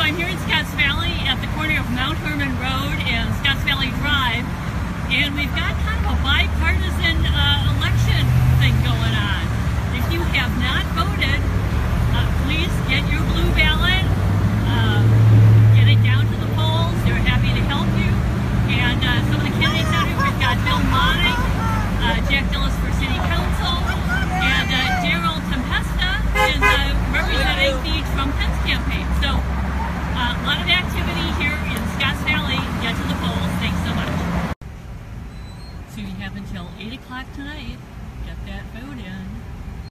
I'm here in Scotts Valley at the corner of Mount Herman Road and Scotts Valley Drive, and we've got kind of a bipartisan election thing going on. If you have not voted, please get your blue ballot, get it down to the polls. They're happy to help you. And some of the candidates out here, we've got Bill Monning, Jack Dillis for City Council, and Daryl Tempesta is representing the Trump Pence campaign. So a lot of activity here in Scotts Valley. Get to the polls. Thanks so much. So you have until 8 o'clock tonight. Get that vote in.